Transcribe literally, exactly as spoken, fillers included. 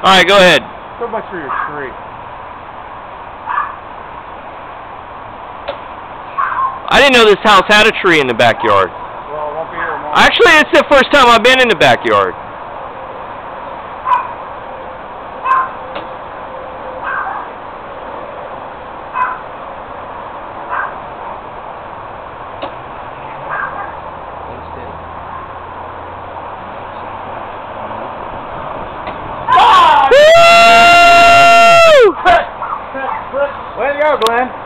Alright, go ahead. So much for your tree. I didn't know this house had a tree in the backyard. Well, it won't be here tomorrow. Actually, it's the first time I've been in the backyard. Way to go, Glenn.